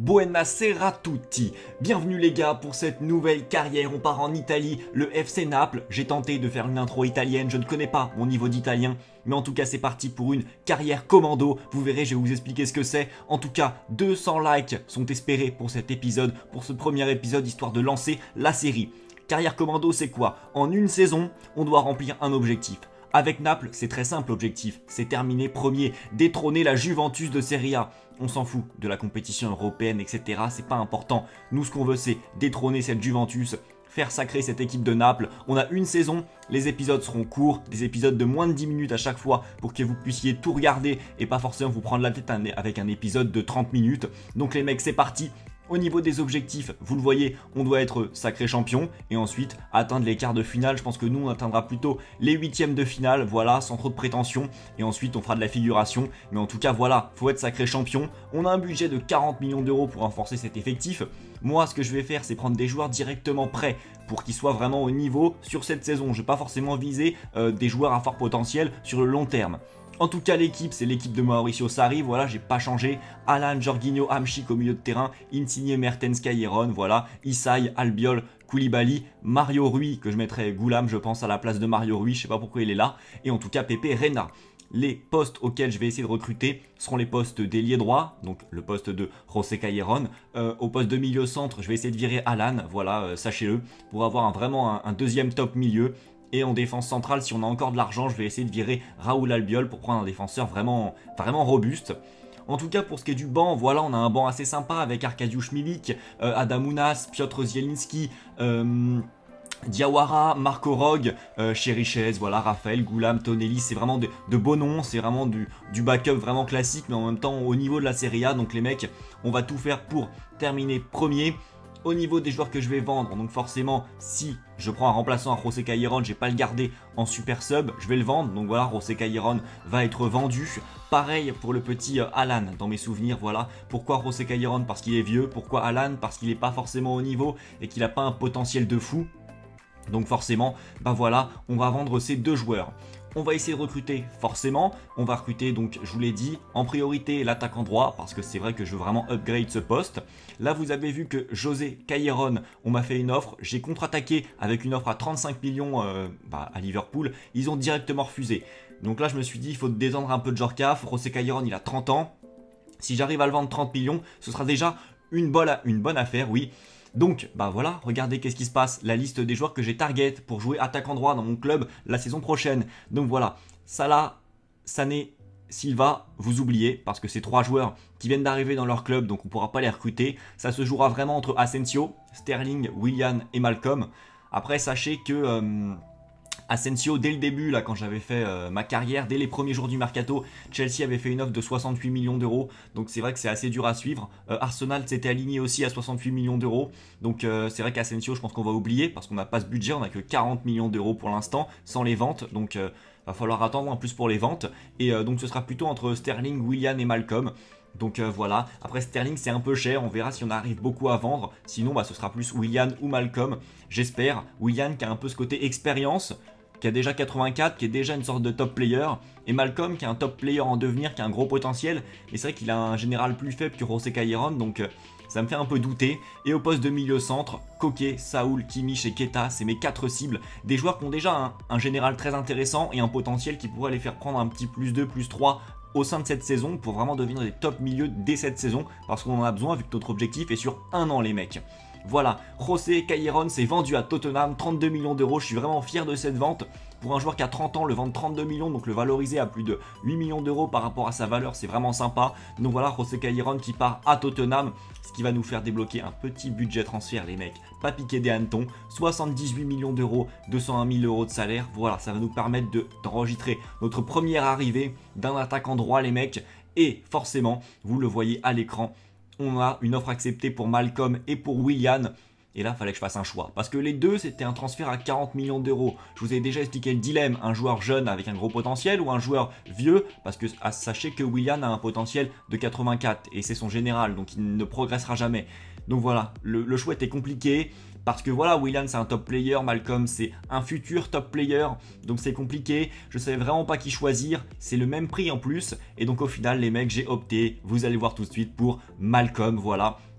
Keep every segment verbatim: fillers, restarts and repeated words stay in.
Buonasera tutti, bienvenue les gars pour cette nouvelle carrière, on part en Italie, le F C Naples. J'ai tenté de faire une intro italienne, je ne connais pas mon niveau d'italien, mais en tout cas c'est parti pour une carrière commando, vous verrez je vais vous expliquer ce que c'est. En tout cas deux cents likes sont espérés pour cet épisode, pour ce premier épisode, histoire de lancer la série. Carrière commando c'est quoi? En une saison, on doit remplir un objectif. Avec Naples, c'est très simple l'objectif, c'est terminer premier, détrôner la Juventus de Serie A. On s'en fout de la compétition européenne, et cetera. C'est pas important. Nous, ce qu'on veut, c'est détrôner cette Juventus, faire sacrer cette équipe de Naples. On a une saison, les épisodes seront courts, des épisodes de moins de dix minutes à chaque fois pour que vous puissiez tout regarder et pas forcément vous prendre la tête avec un épisode de trente minutes. Donc les mecs, c'est parti. Au niveau des objectifs, vous le voyez, on doit être sacré champion et ensuite atteindre les quarts de finale. Je pense que nous, on atteindra plutôt les huitièmes de finale, voilà, sans trop de prétention. Et ensuite, on fera de la figuration. Mais en tout cas, voilà, faut être sacré champion. On a un budget de quarante millions d'euros pour renforcer cet effectif. Moi, ce que je vais faire, c'est prendre des joueurs directement prêts pour qu'ils soient vraiment au niveau sur cette saison. Je ne vais pas forcément viser euh, des joueurs à fort potentiel sur le long terme. En tout cas, l'équipe, c'est l'équipe de Mauricio Sarri, voilà, j'ai pas changé. Alan, Jorginho, Hamšík au milieu de terrain, Insigne, Mertens, Callejon, voilà, Isaï, Albiol, Koulibaly, Mario Rui, que je mettrais Goulam, je pense, à la place de Mario Rui, je sais pas pourquoi il est là, et en tout cas, Pepe Reina. Les postes auxquels je vais essayer de recruter seront les postes d'ailier droit, donc le poste de José Callejon. Euh, au poste de milieu centre, je vais essayer de virer Alan, voilà, euh, sachez-le, pour avoir un, vraiment un, un deuxième top milieu. Et en défense centrale, si on a encore de l'argent, je vais essayer de virer Raúl Albiol pour prendre un défenseur vraiment, vraiment robuste. En tout cas, pour ce qui est du banc, voilà, on a un banc assez sympa avec Arkadiusz Milik, euh, Adamounas, Piotr Zielinski, euh, Diawara, Marco Rog, euh, Chérichez, voilà, Raphaël, Goulam, Tonelli, c'est vraiment de, de beaux noms, c'est vraiment du, du backup vraiment classique, mais en même temps au niveau de la Serie A, donc les mecs, on va tout faire pour terminer premier. Au niveau des joueurs que je vais vendre, donc forcément, si je prends un remplaçant à José Callejon, je vais pas le garder en super sub, je vais le vendre. Donc voilà, José Callejon va être vendu. Pareil pour le petit Alan, dans mes souvenirs, voilà. Pourquoi José Callejon? Parce qu'il est vieux. Pourquoi Alan? Parce qu'il n'est pas forcément au niveau et qu'il n'a pas un potentiel de fou. Donc forcément, bah voilà, on va vendre ces deux joueurs. On va essayer de recruter forcément, on va recruter donc je vous l'ai dit, en priorité l'attaquant droit parce que c'est vrai que je veux vraiment upgrade ce poste. Là vous avez vu que José Callejon, on m'a fait une offre, j'ai contre-attaqué avec une offre à trente-cinq millions euh, bah, à Liverpool, ils ont directement refusé. Donc là je me suis dit il faut détendre un peu de Djorkaeff, José Callejon il a trente ans, si j'arrive à le vendre trente millions, ce sera déjà une bonne, une bonne affaire, oui. Donc, bah voilà, regardez qu'est-ce qui se passe, la liste des joueurs que j'ai target pour jouer attaquant droit dans mon club la saison prochaine. Donc voilà, Salah, Sané, Silva, vous oubliez, parce que c'est trois joueurs qui viennent d'arriver dans leur club, donc on ne pourra pas les recruter. Ça se jouera vraiment entre Asensio, Sterling, Willian et Malcolm. Après, sachez que... Euh, Asensio, dès le début, là, quand j'avais fait euh, ma carrière, dès les premiers jours du mercato, Chelsea avait fait une offre de soixante-huit millions d'euros. Donc c'est vrai que c'est assez dur à suivre. Euh, Arsenal s'était aligné aussi à soixante-huit millions d'euros. Donc euh, c'est vrai qu'Asensio, je pense qu'on va oublier parce qu'on n'a pas ce budget. On n'a que quarante millions d'euros pour l'instant, sans les ventes. Donc euh, va falloir attendre en plus pour les ventes. Et euh, donc ce sera plutôt entre Sterling, Willian et Malcolm. Donc euh, voilà, après Sterling c'est un peu cher, on verra si on arrive beaucoup à vendre, sinon bah, ce sera plus Willian ou Malcolm, j'espère. Willian qui a un peu ce côté expérience, qui a déjà quatre-vingt-quatre, qui est déjà une sorte de top player, et Malcolm qui est un top player en devenir, qui a un gros potentiel, mais c'est vrai qu'il a un général plus faible que José Callejon, donc euh, ça me fait un peu douter. Et au poste de milieu centre, Koke, Saúl, Kimmich et Keita, c'est mes quatre cibles, des joueurs qui ont déjà un, un général très intéressant et un potentiel qui pourrait les faire prendre un petit plus deux, plus trois au sein de cette saison pour vraiment devenir des top milieux dès cette saison parce qu'on en a besoin vu que notre objectif est sur un an les mecs. Voilà, José Callejon s'est vendu à Tottenham, trente-deux millions d'euros, je suis vraiment fier de cette vente. Pour un joueur qui a trente ans, le vendre trente-deux millions, donc le valoriser à plus de huit millions d'euros par rapport à sa valeur, c'est vraiment sympa. Donc voilà, José Callejon qui part à Tottenham, ce qui va nous faire débloquer un petit budget transfert les mecs. Pas piquer des hannetons, soixante-dix-huit millions d'euros, deux cent un mille euros de salaire. Voilà, ça va nous permettre d'enregistrer notre première arrivée d'un attaquant droit les mecs. Et forcément, vous le voyez à l'écran, on a une offre acceptée pour Malcolm et pour Willian. Et là, il fallait que je fasse un choix. Parce que les deux, c'était un transfert à quarante millions d'euros. Je vous ai déjà expliqué le dilemme. Un joueur jeune avec un gros potentiel ou un joueur vieux. Parce que sachez que Willian a un potentiel de quatre-vingt-quatre. Et c'est son général. Donc il ne progressera jamais. Donc voilà, le, le choix était compliqué. Parce que voilà, Willian c'est un top player, Malcolm c'est un futur top player, donc c'est compliqué, je savais vraiment pas qui choisir, c'est le même prix en plus, et donc au final les mecs j'ai opté, vous allez voir tout de suite pour Malcolm, voilà.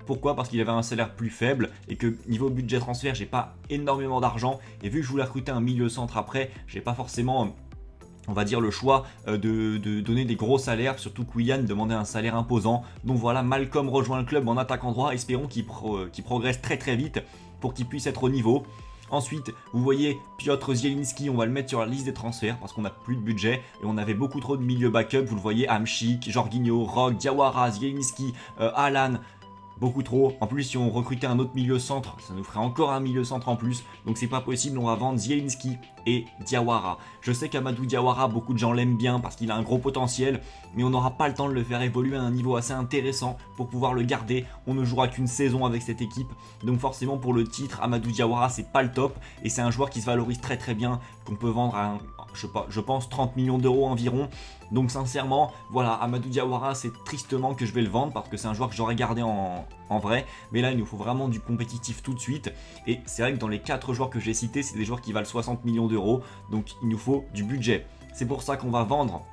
Pourquoi? Parce qu'il avait un salaire plus faible et que niveau budget transfert, j'ai pas énormément d'argent. Et vu que je voulais recruter un milieu centre après, j'ai pas forcément, on va dire, le choix de, de donner des gros salaires, surtout que Willian demandait un salaire imposant. Donc voilà, Malcolm rejoint le club en attaquant droit. Espérons qu'il pro, qu'il progresse très très vite pour qu'il puisse être au niveau. Ensuite, vous voyez Piotr Zielinski, on va le mettre sur la liste des transferts parce qu'on n'a plus de budget et on avait beaucoup trop de milieux backup. Vous le voyez, Hamšík, Jorginho, Rock, Diawara, Zielinski, euh, Alan. Beaucoup trop. En plus, si on recrutait un autre milieu centre, ça nous ferait encore un milieu centre en plus. Donc c'est pas possible, on va vendre Zielinski et Diawara. Je sais qu'Amadou Diawara, beaucoup de gens l'aiment bien parce qu'il a un gros potentiel, mais on n'aura pas le temps de le faire évoluer à un niveau assez intéressant pour pouvoir le garder. On ne jouera qu'une saison avec cette équipe. Donc forcément pour le titre, Amadou Diawara c'est pas le top. Et c'est un joueur qui se valorise très très bien, qu'on peut vendre à, un, je, sais pas, je pense trente millions d'euros environ. Donc sincèrement, voilà, Amadou Diawara, c'est tristement que je vais le vendre parce que c'est un joueur que j'aurais gardé en, en vrai. Mais là, il nous faut vraiment du compétitif tout de suite. Et c'est vrai que dans les quatre joueurs que j'ai cités, c'est des joueurs qui valent soixante millions d'euros. Donc il nous faut du budget. C'est pour ça qu'on va vendre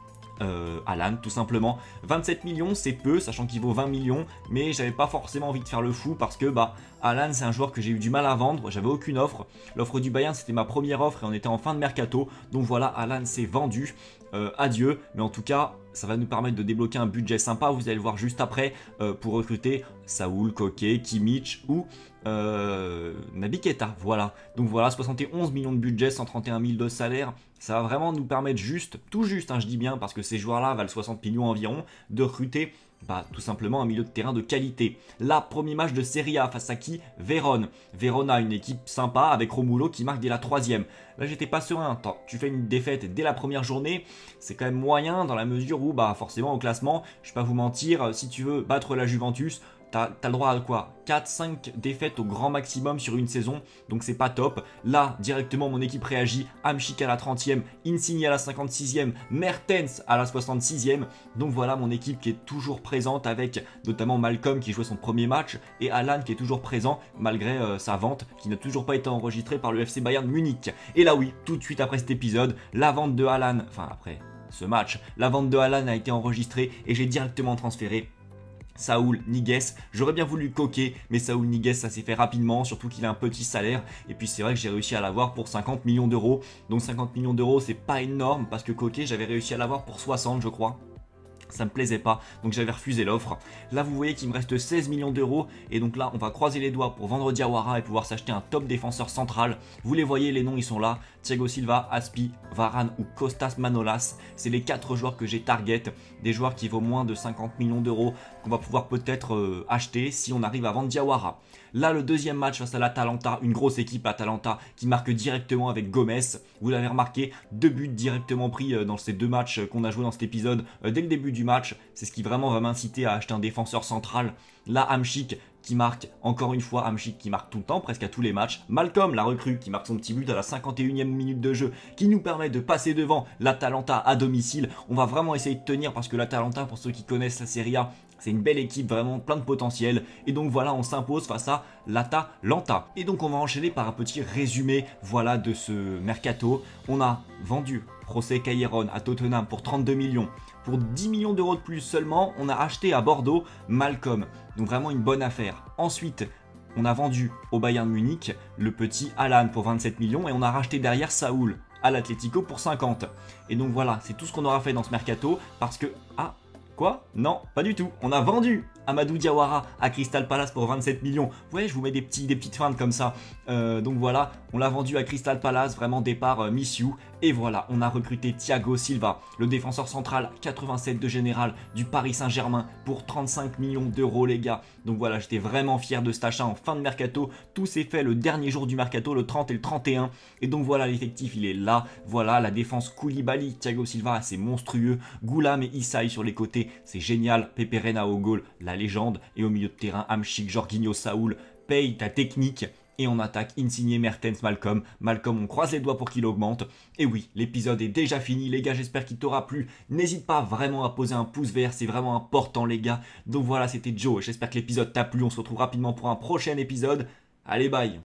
Euh, Alan, tout simplement. vingt-sept millions, c'est peu, sachant qu'il vaut vingt millions, mais j'avais pas forcément envie de faire le fou parce que bah Alan, c'est un joueur que j'ai eu du mal à vendre, j'avais aucune offre. L'offre du Bayern, c'était ma première offre et on était en fin de mercato, donc voilà, Alan s'est vendu. Euh, adieu, mais en tout cas, ça va nous permettre de débloquer un budget sympa, vous allez le voir juste après, euh, pour recruter Saúl, Koke, Kimmich ou euh, Naby Keita, voilà. Donc voilà, soixante et onze millions de budget, cent trente et un mille de salaire, ça va vraiment nous permettre juste, tout juste, hein, je dis bien, parce que ces joueurs-là valent soixante millions environ, de recruter bah, tout simplement un milieu de terrain de qualité. Là, premier match de Serie A face à qui? Vérone. Verona, une équipe sympa avec Romulo qui marque dès la troisième. Là, j'étais pas serein. Attends, tu fais une défaite dès la première journée, c'est quand même moyen dans la mesure où, bah, forcément, au classement, je vais pas vous mentir, si tu veux battre la Juventus, t'as as le droit à quoi? quatre cinq défaites au grand maximum sur une saison, donc c'est pas top. Là, directement, mon équipe réagit. Hamšík à la trentième, Insigne à la cinquante-sixième, Mertens à la soixante-sixième. Donc voilà mon équipe qui est toujours présente avec notamment Malcolm qui jouait son premier match et Alan qui est toujours présent malgré euh, sa vente qui n'a toujours pas été enregistrée par le F C Bayern Munich. Et là oui, tout de suite après cet épisode, la vente de Alan, enfin après ce match, la vente de Alan a été enregistrée et j'ai directement transféré Saúl Ñíguez. J'aurais bien voulu Koke, mais Saúl Ñíguez ça s'est fait rapidement, surtout qu'il a un petit salaire. Et puis c'est vrai que j'ai réussi à l'avoir pour cinquante millions d'euros. Donc cinquante millions d'euros c'est pas énorme parce que Koke j'avais réussi à l'avoir pour soixante je crois. Ça me plaisait pas, donc j'avais refusé l'offre. Là vous voyez qu'il me reste seize millions d'euros et donc là on va croiser les doigts pour vendre Diawara et pouvoir s'acheter un top défenseur central. Vous les voyez, les noms ils sont là, Thiago Silva, Aspi, Varane ou Kostas Manolas. C'est les quatre joueurs que j'ai target, des joueurs qui vaut moins de cinquante millions d'euros qu'on va pouvoir peut-être euh, acheter si on arrive à vendre Diawara. Là le deuxième match face à l'Atalanta, une grosse équipe Atalanta qui marque directement avec Gomez. Vous l'avez remarqué, deux buts directement pris euh, dans ces deux matchs qu'on a joué dans cet épisode euh, dès le début du match. C'est ce qui vraiment va m'inciter à acheter un défenseur central. Là Hamšík qui marque encore une fois, Hamšík qui marque tout le temps, presque à tous les matchs. Malcolm, la recrue, qui marque son petit but à la cinquante et unième minute de jeu, qui nous permet de passer devant l'Atalanta à domicile. On va vraiment essayer de tenir parce que l'Atalanta, pour ceux qui connaissent la Serie A, c'est une belle équipe, vraiment plein de potentiel. Et donc voilà, on s'impose face à l'Atalanta. Et donc on va enchaîner par un petit résumé, voilà, de ce mercato. On a vendu José Callejon à Tottenham pour trente-deux millions. Pour dix millions d'euros de plus seulement, on a acheté à Bordeaux Malcolm. Donc vraiment une bonne affaire. Ensuite, on a vendu au Bayern Munich le petit Alan pour vingt-sept millions et on a racheté derrière Saúl à l'Atlético pour cinquante. Et donc voilà, c'est tout ce qu'on aura fait dans ce mercato parce que... Ah, quoi? Non, pas du tout. On a vendu Amadou Diawara à Crystal Palace pour vingt-sept millions. Vous voyez, je vous mets des, petits, des petites feintes comme ça. Euh, donc voilà, on l'a vendu à Crystal Palace, vraiment départ euh, Miss You. Et voilà, on a recruté Thiago Silva, le défenseur central quatre-vingt-sept de général du Paris Saint-Germain pour trente-cinq millions d'euros les gars. Donc voilà, j'étais vraiment fier de cet achat en fin de mercato. Tout s'est fait le dernier jour du mercato, le trente et le trente et un. Et donc voilà, l'effectif il est là. Voilà, la défense Koulibaly, Thiago Silva, c'est monstrueux. Goulam et Isaï sur les côtés, c'est génial. Pepe Reina au goal, la légende. Et au milieu de terrain, Hamšík, Jorginho, Saúl, paye ta technique. Et on attaque Insigne, Mertens, Malcolm. Malcolm, on croise les doigts pour qu'il augmente. Et oui, l'épisode est déjà fini, les gars. J'espère qu'il t'aura plu. N'hésite pas vraiment à poser un pouce vert, c'est vraiment important, les gars. Donc voilà, c'était Joe. J'espère que l'épisode t'a plu. On se retrouve rapidement pour un prochain épisode. Allez, bye!